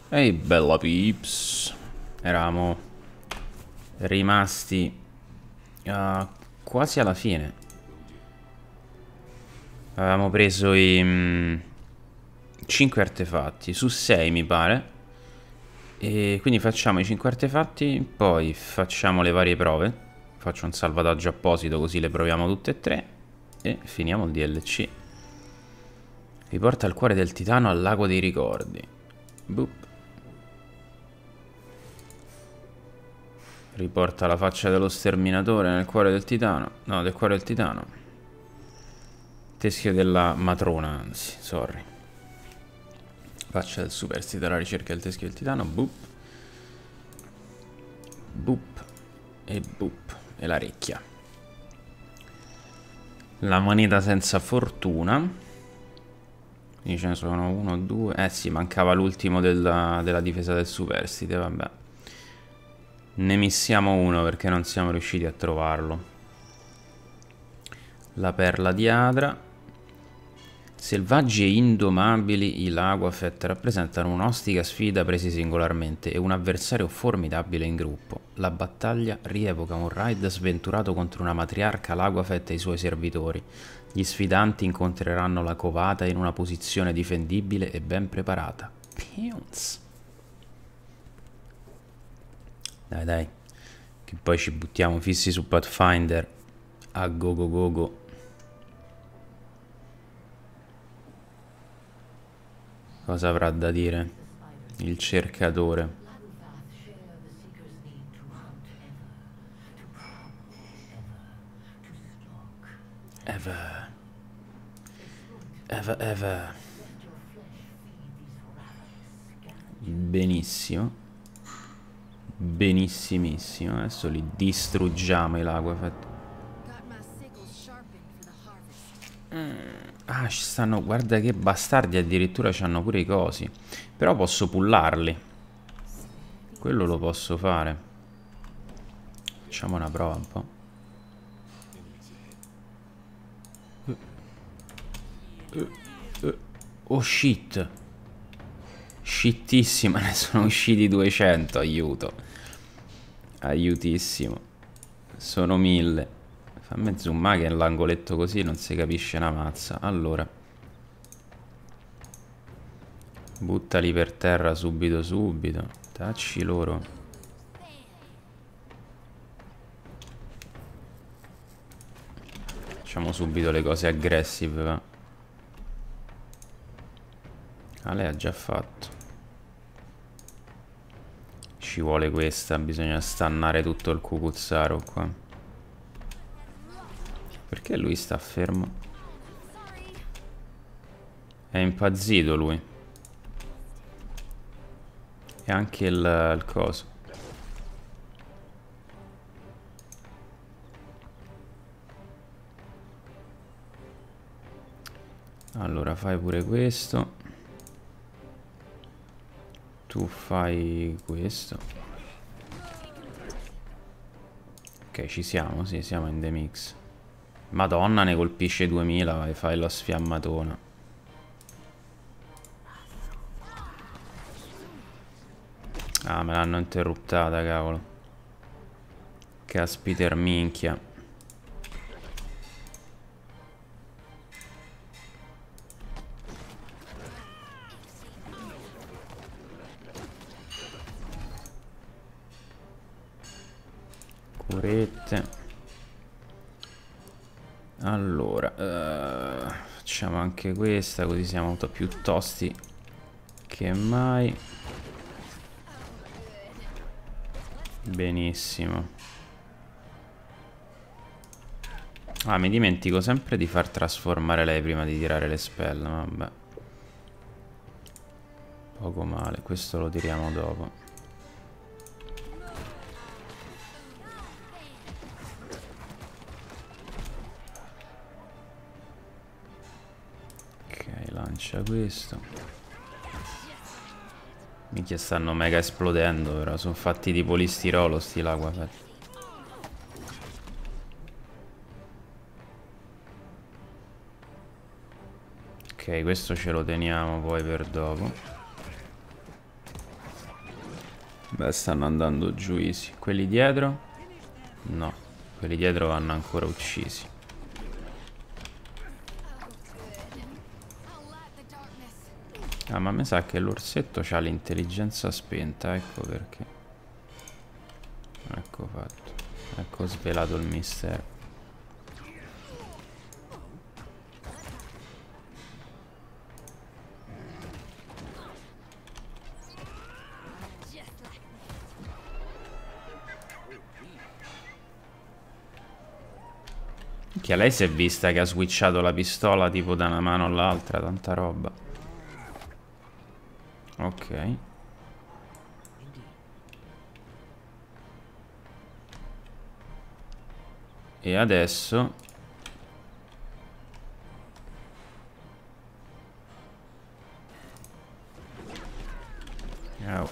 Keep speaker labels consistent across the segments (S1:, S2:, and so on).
S1: Ehi bella peeps. Eravamo rimasti quasi alla fine. Avevamo preso i 5 artefatti su 6 mi pare. E quindi facciamo i 5 artefatti, poi facciamo le varie prove. Faccio un salvataggio apposito così le proviamo tutte e tre. E finiamo il DLC. Riporta il cuore del titano al lago dei ricordi. Boop. Riporta la faccia dello sterminatore nel cuore del titano. No, del cuore del titano. Teschio della matrona, anzi, sorry. Faccia del superstite alla ricerca del teschio del titano. Boop. Boop. E boop. E la recchia. La moneta senza fortuna. Quindi ce ne sono uno, due. Eh sì, mancava l'ultimo della difesa del superstite, vabbè. Ne missiamo uno perché non siamo riusciti a trovarlo. La perla di Adra. Selvaggi e indomabili, i Laguafet rappresentano un'ostica sfida presi singolarmente e un avversario formidabile in gruppo. La battaglia rievoca un raid sventurato contro una matriarca Laguafet e i suoi servitori. Gli sfidanti incontreranno la covata in una posizione difendibile e ben preparata. Pions. Dai dai, che poi ci buttiamo fissi su Pathfinder. A go go go go. Cosa avrà da dire il cercatore? Ever. Ever, ever. Benissimo. Benissimissimo. Adesso li distruggiamo i Laguafet. Ah, ci stanno. Guarda che bastardi, addirittura c'hanno pure i cosi. Però posso pullarli. Quello lo posso fare. Facciamo una prova un po'. Oh shit. Shittissima, ne sono usciti 200. Aiuto. Aiutissimo. Sono 1000. Fammi zoomare che nell'angoletto così non si capisce una mazza. Allora. Buttali per terra subito subito. Tacci loro. Facciamo subito le cose aggressive, va. Ah, lei ha già fatto. Ci vuole questa, bisogna stannare tutto il cucuzzaro qua. Perché lui sta fermo? È impazzito lui. E anche il coso. Allora fai pure questo. Tu fai questo. Ok, ci siamo, sì, siamo in the mix. Madonna, ne colpisce 2000 e fai la sfiammatona. Ah, me l'hanno interruttata, cavolo. Caspiter minchia. Curette. Allora, facciamo anche questa, così siamo più tosti che mai. Benissimo. Ah, mi dimentico sempre di far trasformare lei prima di tirare le spell, vabbè. Poco male, questo lo tiriamo dopo. Lancia questo. Minchia, stanno mega esplodendo, però sono fatti di polistirolo sti Laguafet. Ok, questo ce lo teniamo poi per dopo. Beh, stanno andando giù easy. Quelli dietro? No, quelli dietro vanno ancora uccisi. Ah, ma mi sa che l'orsetto c'ha l'intelligenza spenta, ecco perché. Ecco fatto. Ecco svelato il mistero. Che lei si è vista che ha switchato la pistola tipo da una mano all'altra, tanta roba. Ok. E adesso oh.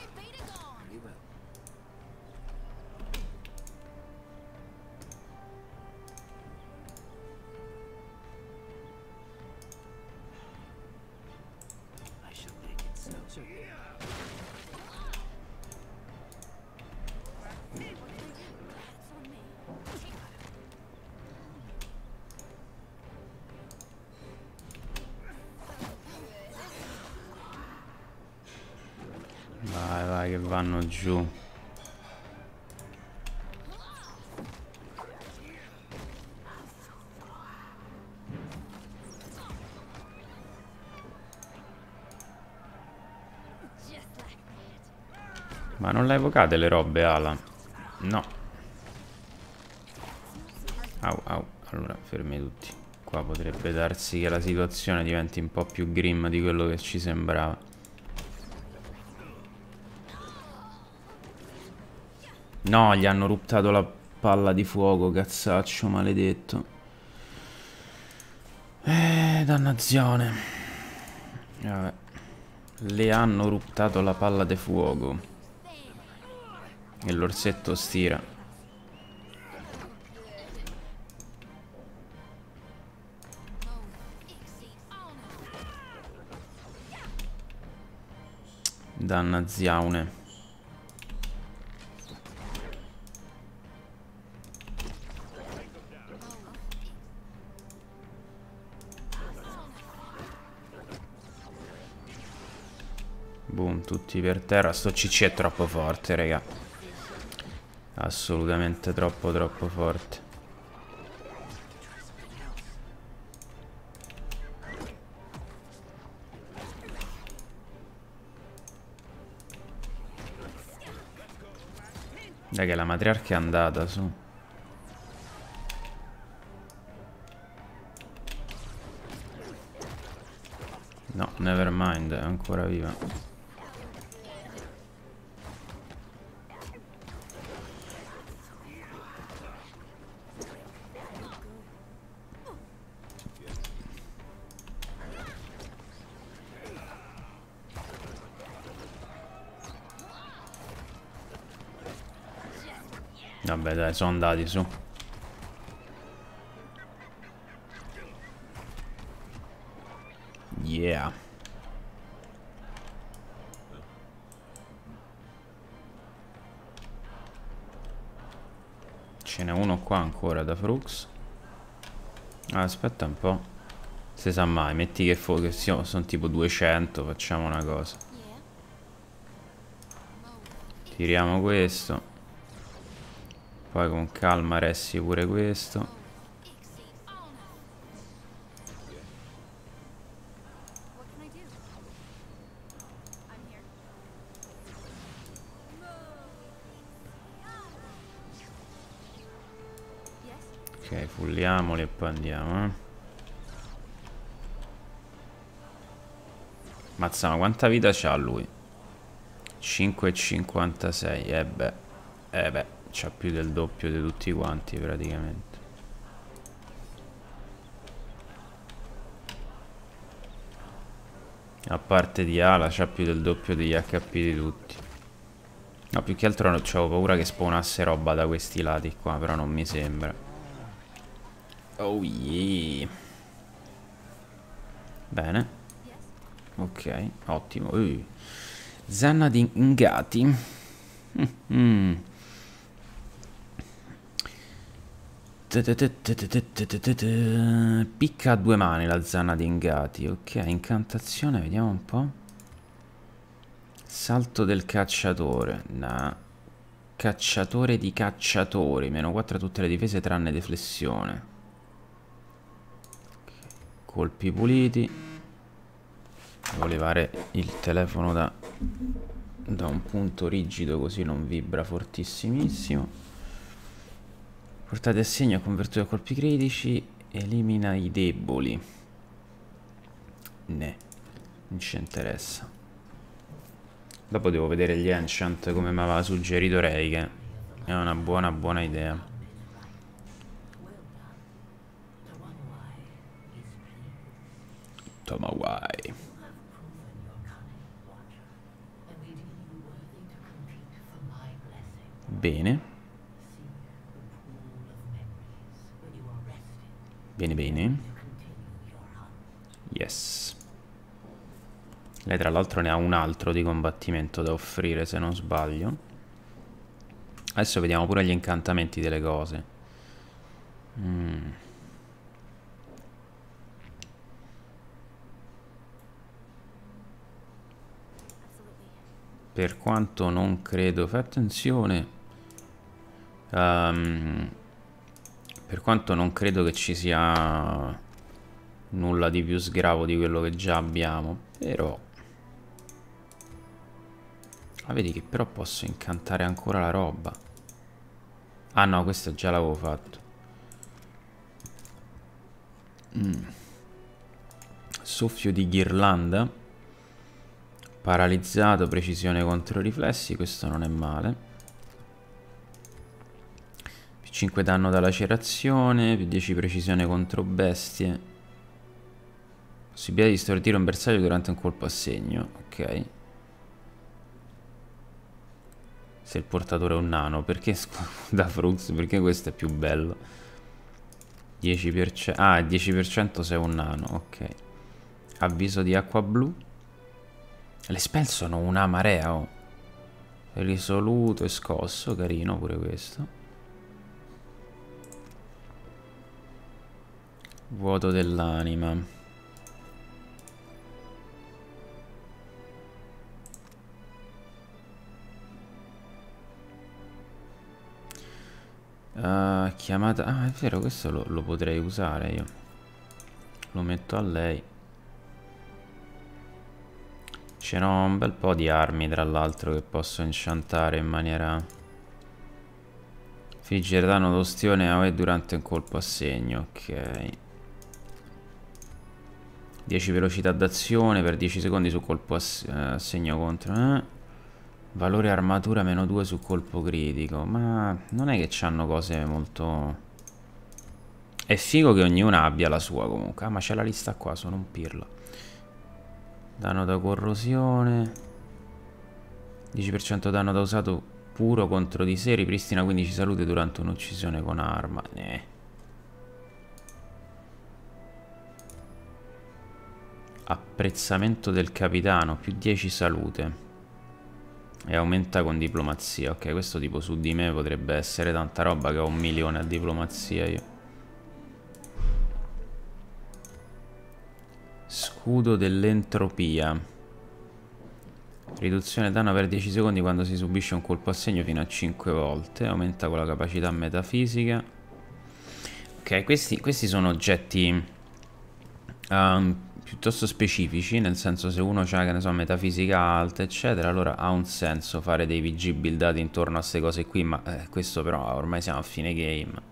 S1: Vai, vai, che vanno giù. Ma non la evocate le robe, Ala? No. Au, au. Allora, fermi tutti. Qua potrebbe darsi che la situazione diventi un po' più grim di quello che ci sembrava. No, gli hanno ruttato la palla di fuoco, cazzaccio maledetto. Dannazione. Vabbè. Le hanno ruttato la palla di fuoco. E l'orsetto stira. Dannazione. Boom, tutti per terra. Sto CC è troppo forte, raga. Assolutamente troppo forte. Dai che la matriarca è andata su. No, never mind, è ancora viva. Vabbè dai, sono andati su. Yeah. Ce n'è uno qua ancora da Frux. Ah, aspetta un po'. Se sa mai, metti che sono tipo 200, facciamo una cosa. Tiriamo questo. Poi con calma ressi pure questo. Ok, fulliamoli e poi andiamo, Mazza, ma quanta vita c'ha lui? 5,56. beh, c'ha più del doppio di tutti quanti praticamente. A parte di Ala, c'ha più del doppio degli HP di tutti. No, più che altro c'avevo paura che spawnasse roba da questi lati qua, però non mi sembra. Oh yeah. Bene. Ok, ottimo. Zanna di ingati. Mm. Picca a due mani la zanna di Ingati. Ok, incantazione, vediamo un po'. Salto del cacciatore. No. Cacciatore di cacciatori. Meno 4 a tutte le difese tranne deflessione. Colpi puliti. Devo levare il telefono da un punto rigido così non vibra fortissimissimo. Portate a segno, convertito a colpi critici, elimina i deboli. Ne, non ci interessa. Dopo devo vedere gli enchant come mi aveva suggerito Ray, che è una buona idea. Tomawai. Bene. Bene, bene. Yes. Lei tra l'altro ne ha un altro di combattimento da offrire, se non sbaglio. Adesso vediamo pure gli incantamenti delle cose. Per quanto non credo... Fai attenzione. Per quanto non credo che ci sia nulla di più sgravo di quello che già abbiamo. Però... Ah, vedi che però posso incantare ancora la roba. Ah no, questo già l'avevo fatto. Soffio di ghirlanda. Paralizzato, precisione contro riflessi. Questo non è male. Più 5 danno da lacerazione. Più 10 precisione contro bestie. Possibilità di stordire un bersaglio durante un colpo a segno. Ok. Se il portatore è un nano. Perché da Frux? Perché questo è più bello. 10%. Ah, 10% se è un nano. Ok. Avviso di acqua blu. Le spell sono una marea. Oh. Risoluto e scosso. Carino pure questo. Vuoto dell'anima. Chiamata... Ah, è vero, questo lo potrei usare io. Lo metto a lei. Ce n'ho un bel po' di armi, tra l'altro, che posso enchantare in maniera... Figgere danno d'ostione a durante un colpo a segno. Ok. 10 velocità d'azione per 10 secondi su colpo a segno contro... Valore armatura meno 2 su colpo critico. Ma non è che c'hanno cose molto... È figo che ognuna abbia la sua comunque. Ah, ma c'è la lista qua, sono un pirla. Danno da corrosione. 10% danno da usato puro contro di sé. Ripristina 15 salute durante un'uccisione con arma. Apprezzamento del capitano. Più 10 salute. E aumenta con diplomazia. Ok, questo tipo su di me potrebbe essere tanta roba, che ho 1 milione a diplomazia io. Scudo dell'entropia. Riduzione danno per 10 secondi quando si subisce un colpo a segno fino a 5 volte. Aumenta con la capacità metafisica. Ok, questi sono oggetti piuttosto specifici, nel senso, se uno ha, che ne so, metafisica alta eccetera, allora ha un senso fare dei VG buildati intorno a queste cose qui, ma questo però ormai siamo a fine game.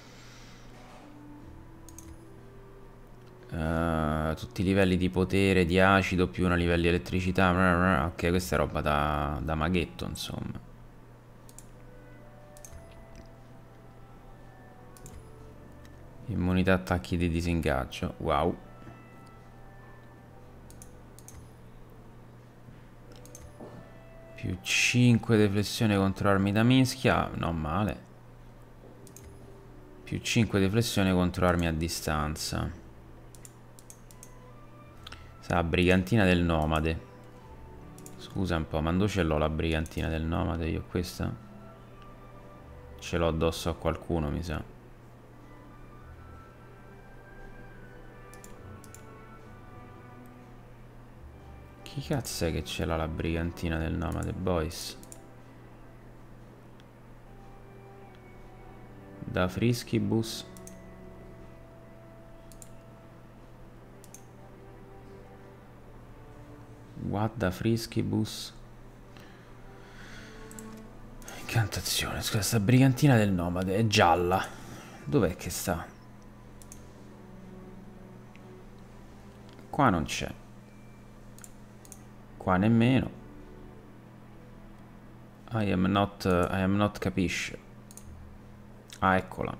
S1: Tutti i livelli di potere, di acido più una livelli di elettricità. Ok, questa è roba da maghetto, insomma. Immunità attacchi di disingaggio. Wow. Più 5 deflessione contro armi da mischia. Non male. Più 5 deflessione contro armi a distanza. Sa, brigantina del nomade. Scusa un po', ma dove ce l'ho la brigantina del nomade? Io questa? Ce l'ho addosso a qualcuno, mi sa. Chi cazzo è che ce l'ha la brigantina del nomade, boys? Da Friskibus. What da Friskibus. Incantazione. Scusa, sta brigantina del nomade è gialla. Dov'è che sta? Qua non c'è. Qua nemmeno. I am not capisce. Ah, eccola.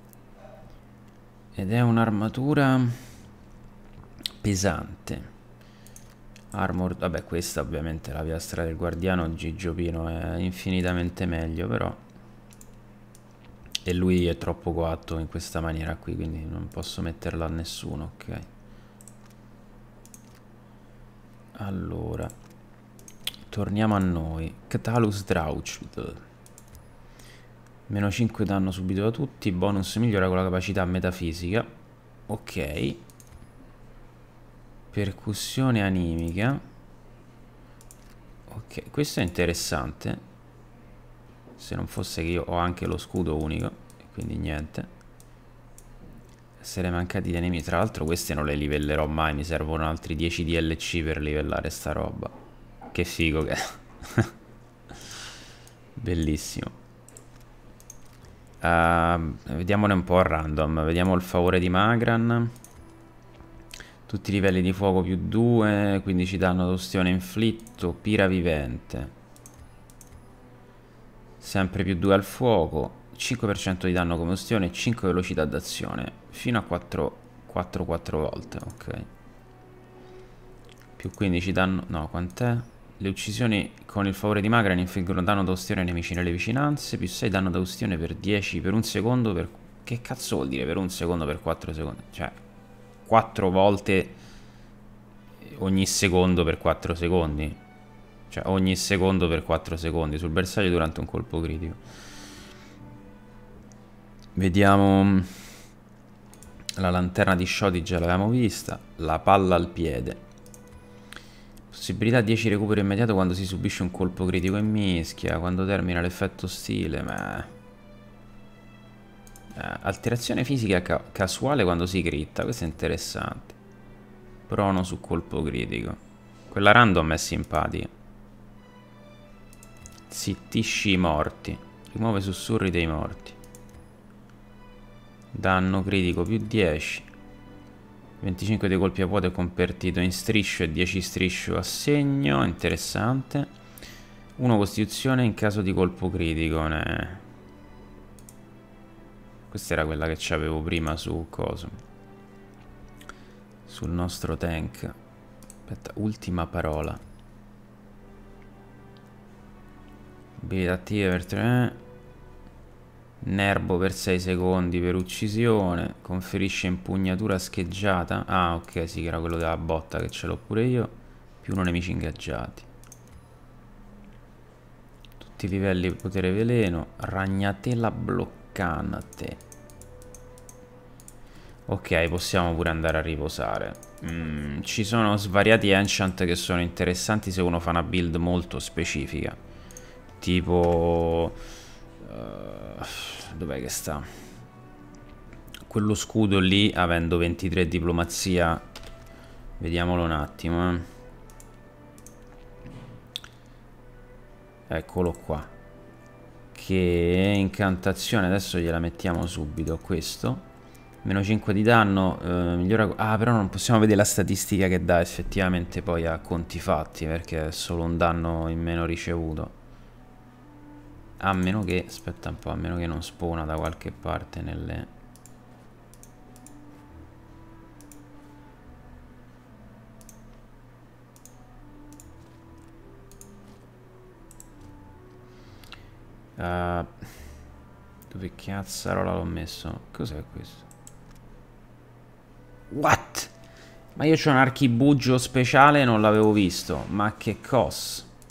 S1: Ed è un'armatura pesante. Armor, vabbè, questa ovviamente la piastra del guardiano Gigiopino è infinitamente meglio, però. E lui è troppo coatto in questa maniera qui, quindi non posso metterla a nessuno, ok. Allora, torniamo a noi. Cthulhu's Drauch. Meno 5 danno subito da tutti. Bonus migliora con la capacità metafisica. Ok. Percussione animica. Ok, questo è interessante. Se non fosse che io ho anche lo scudo unico, quindi niente. Essere mancati di nemici. Tra l'altro queste non le livellerò mai. Mi servono altri 10 DLC per livellare sta roba. Che figo che è. Bellissimo. Vediamone un po' a random. Vediamo il favore di Magran. Tutti i livelli di fuoco più 2. 15 danno d'ostione inflitto. Pira vivente. Sempre più 2 al fuoco. 5% di danno come ostione e 5 velocità d'azione. Fino a 4 volte. Ok. Più 15 danno. No, quant'è? Le uccisioni con il favore di Magran infliggono danno da ustione ai nemici nelle vicinanze. Più 6 danno da ustione per 10 per un secondo. Per... Che cazzo vuol dire per un secondo per 4 secondi? Cioè, 4 volte ogni secondo per 4 secondi. Cioè, ogni secondo per 4 secondi sul bersaglio durante un colpo critico. Vediamo. La lanterna di Shoti già l'avevamo vista. La palla al piede. Possibilità 10 recupero immediato quando si subisce un colpo critico in mischia. Quando termina l'effetto stile. Ma... alterazione fisica casuale quando si critta. Questo è interessante. Prono su colpo critico. Quella random è simpatica. Zittisci i morti. Rimuove sussurri dei morti. Danno critico più 10. 25 dei colpi a vuoto è convertito in striscio e 10 striscio a segno. Interessante. 1 costituzione in caso di colpo critico. Questa era quella che c'avevo prima su coso. Sul nostro tank. Aspetta, ultima parola. Abilità attive per 3. Nervo per 6 secondi per uccisione. Conferisce impugnatura scheggiata. Ah, ok, sì, che era quello della botta, che ce l'ho pure io. Più 1 nemici ingaggiati. Tutti i livelli potere veleno. Ragnatela bloccante. Ok, possiamo pure andare a riposare. Ci sono svariati enchant che sono interessanti se uno fa una build molto specifica. Tipo... dov'è che sta? Quello scudo lì, avendo 23 diplomazia. Vediamolo un attimo. Eccolo qua. Che incantazione. Adesso gliela mettiamo subito. Questo. Meno 5 di danno. Migliora... Ah, però non possiamo vedere la statistica che dà effettivamente poi a conti fatti, perché è solo un danno in meno ricevuto. A meno che, aspetta un po', a meno che non spawna da qualche parte nelle... dove cazzarola l'ho messo? Cos'è questo? What? Ma io c'ho un archibugio speciale e non l'avevo visto. Ma che cos?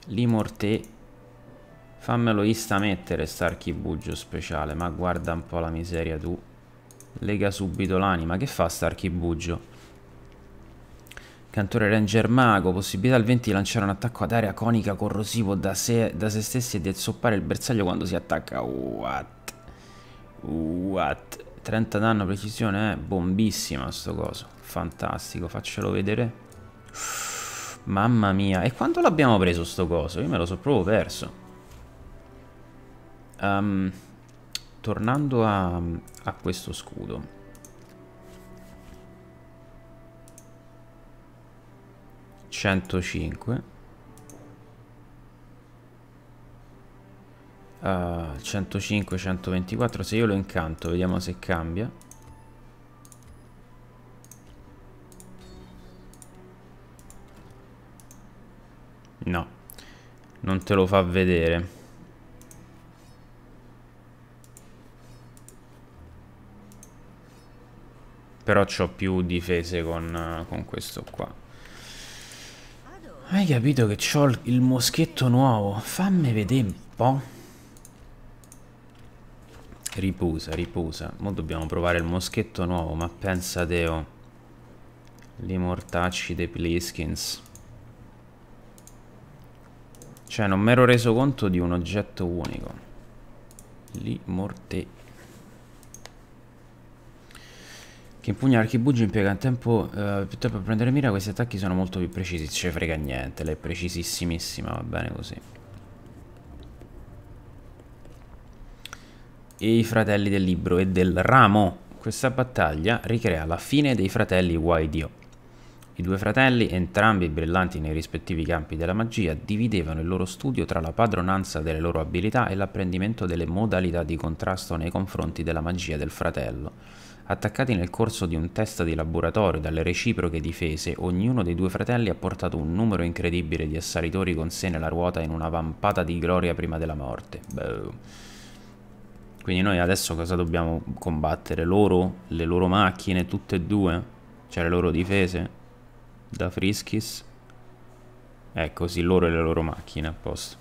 S1: Limorte. Fammelo ista mettere st'archibugio speciale. Ma guarda un po' la miseria tu. Lega subito l'anima. Che fa st'archibugio? Cantore Ranger Mago. Possibilità al 20 di lanciare un attacco ad area conica corrosivo da se stessi e di azzoppare il bersaglio quando si attacca. What? 30 danno, precisione, bombissima sto coso. Fantastico, faccelo vedere. Mamma mia. E quando l'abbiamo preso sto coso? Io me lo so proprio perso. Tornando a questo scudo. (105) 105, 124. Se io lo incanto, vediamo se cambia. No, non te lo fa vedere. Però c'ho più difese con questo qua. Hai capito che c'ho il moschetto nuovo? Fammi vedere un po'. Riposa, riposa. Mo' dobbiamo provare il moschetto nuovo, ma pensa Teo. Li mortacci dei Pliskins. Cioè, non mi ero reso conto di un oggetto unico. Li morte. Che impugna l'archibugio impiega più tempo per prendere mira. Questi attacchi sono molto più precisi. Ce frega niente, lei è precisissimissima, va bene così. E i fratelli del libro e del ramo. Questa battaglia ricrea la fine dei fratelli Waidio. I due fratelli, entrambi brillanti nei rispettivi campi della magia, dividevano il loro studio tra la padronanza delle loro abilità e l'apprendimento delle modalità di contrasto nei confronti della magia del fratello. Attaccati nel corso di un test di laboratorio dalle reciproche difese, ognuno dei due fratelli ha portato un numero incredibile di assalitori con sé nella ruota in una vampata di gloria prima della morte. Boom. Quindi noi adesso cosa dobbiamo combattere? Loro? Le loro macchine? Tutte e due? Cioè le loro difese? Da Friskis? Così, loro e le loro macchine, a posto.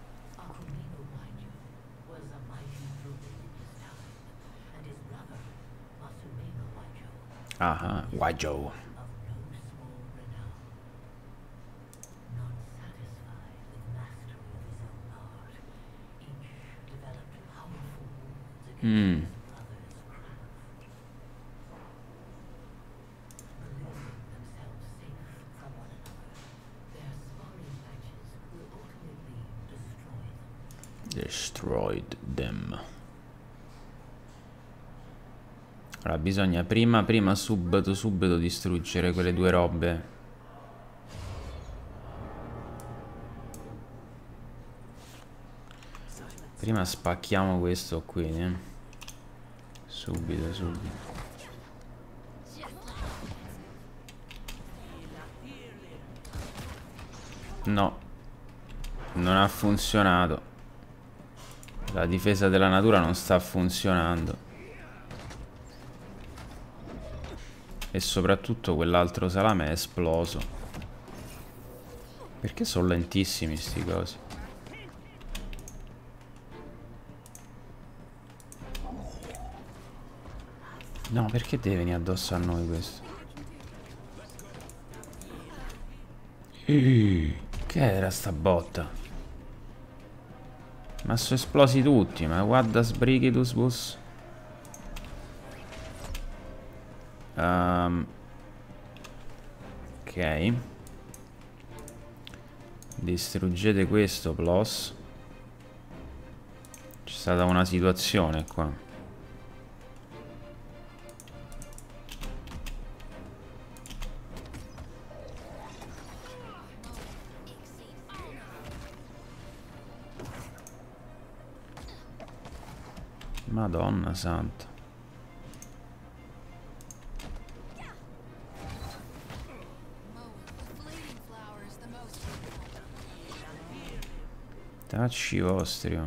S1: Ah, Waijo. Destroyed them. Allora bisogna prima subito distruggere quelle due robe. Prima spacchiamo questo qui, subito. No, non ha funzionato. La difesa della natura non sta funzionando. E soprattutto quell'altro salame è esploso. Perché sono lentissimi sti cosi? No, perché deve venire addosso a noi questo? Che era sta botta? Ma sono esplosi tutti, ma guarda sbrigitus bus. Ok. Distruggete questo, plus. C'è stata una situazione qua. Madonna santa. Tacci vostri.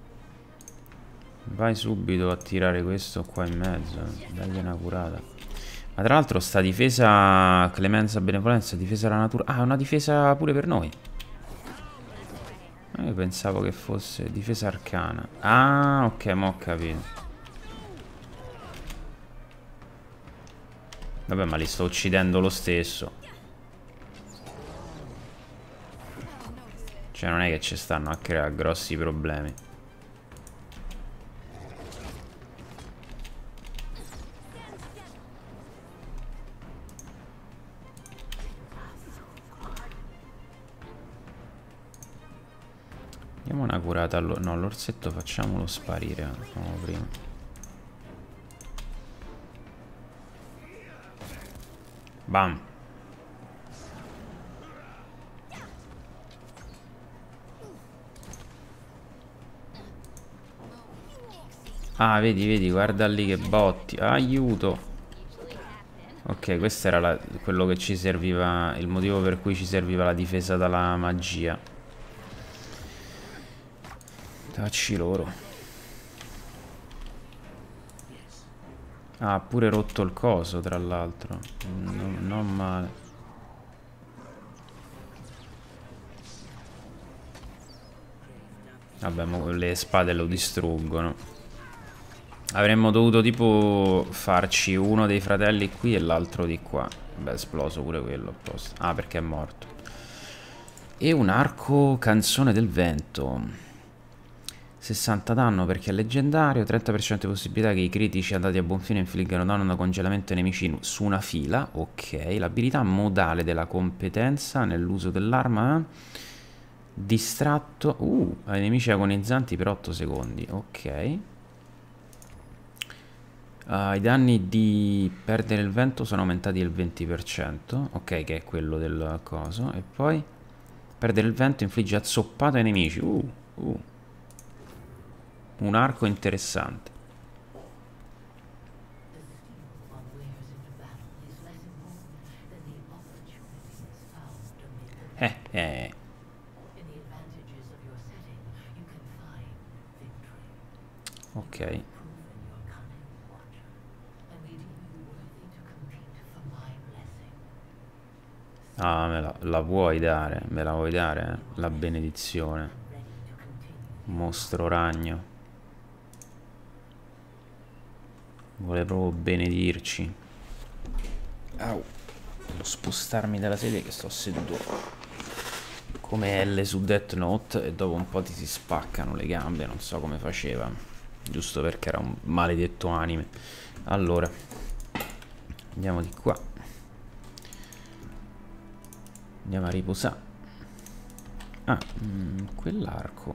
S1: Vai subito a tirare questo qua in mezzo. Dagli una curata. Ma tra l'altro sta difesa clemenza, benevolenza, difesa della natura. Ah, è una difesa pure per noi. Io pensavo che fosse difesa arcana. Ah, ok, mo' ho capito. Vabbè, ma li sto uccidendo lo stesso. Cioè, non è che ci stanno a creare grossi problemi. Diamo una curata no, l'orsetto facciamolo sparire. Facciamolo prima. Bam. Ah, vedi, vedi, guarda lì che botti. Aiuto. Ok, questo era quello che ci serviva, il motivo per cui ci serviva la difesa dalla magia. Dacci loro. Ah, ha pure rotto il coso, tra l'altro. Non male. Vabbè, le spade lo distruggono. Avremmo dovuto tipo farci uno dei fratelli qui e l'altro di qua. Beh, è esploso pure quello apposta. Ah, perché è morto. E un arco canzone del vento. 60 danno perché è leggendario. 30% di possibilità che i critici andati a buon fine infliggano danno da congelamento ai nemici su una fila. Ok. L'abilità modale della competenza nell'uso dell'arma. Distratto. Ai nemici agonizzanti per 8 secondi. Ok. I danni di perdere il vento sono aumentati del 20%. Ok, che è quello del coso. E poi perdere il vento infligge azzoppate ai nemici. Un arco interessante. Eh. Ok. Ah, la vuoi dare? Me la vuoi dare? La benedizione. Mostro ragno. Vuole proprio benedirci. Au. Devo spostarmi dalla sedia che sto seduto come L su Death Note e dopo un po' ti si spaccano le gambe, non so come faceva. Giusto perché era un maledetto anime. Allora, andiamo di qua. Andiamo a riposare. Ah, quell'arco.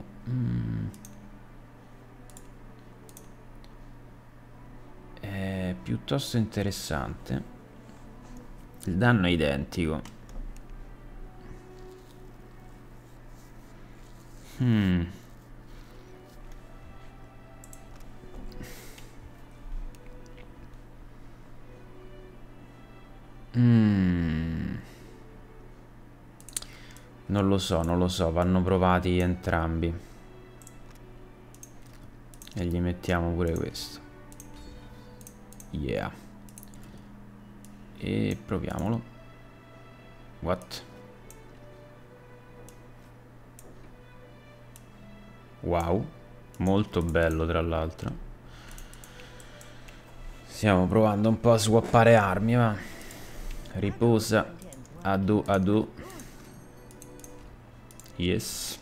S1: È piuttosto interessante. Il danno è identico. Non lo so, non lo so, vanno provati entrambi. E gli mettiamo pure questo. Yeah. E proviamolo. What? Wow. Molto bello tra l'altro. Stiamo provando un po' a swappare armi, va. Riposa. Adu. Yes.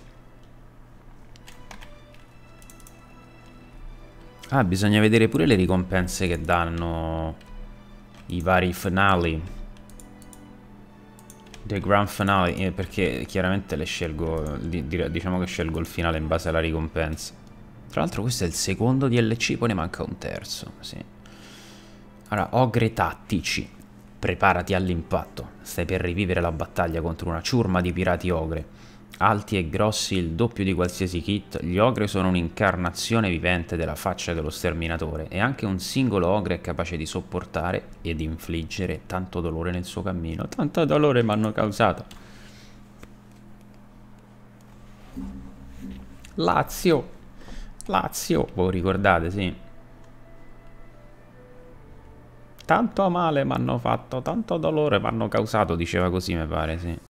S1: Ah, bisogna vedere pure le ricompense che danno i vari finali. The Grand Finale, perché chiaramente le scelgo, diciamo che scelgo il finale in base alla ricompensa. Tra l'altro questo è il secondo DLC, poi ne manca un terzo, sì. Allora, ogre tattici. Preparati all'impatto. Stai per rivivere la battaglia contro una ciurma di pirati ogre. Alti e grossi, il doppio di qualsiasi kit, gli ogre sono un'incarnazione vivente della faccia dello sterminatore e anche un singolo ogre è capace di sopportare ed infliggere tanto dolore nel suo cammino. Tanto dolore mi hanno causato. Lazio, voi ricordate, sì. Tanto male mi hanno fatto, tanto dolore mi hanno causato, diceva così mi pare, sì.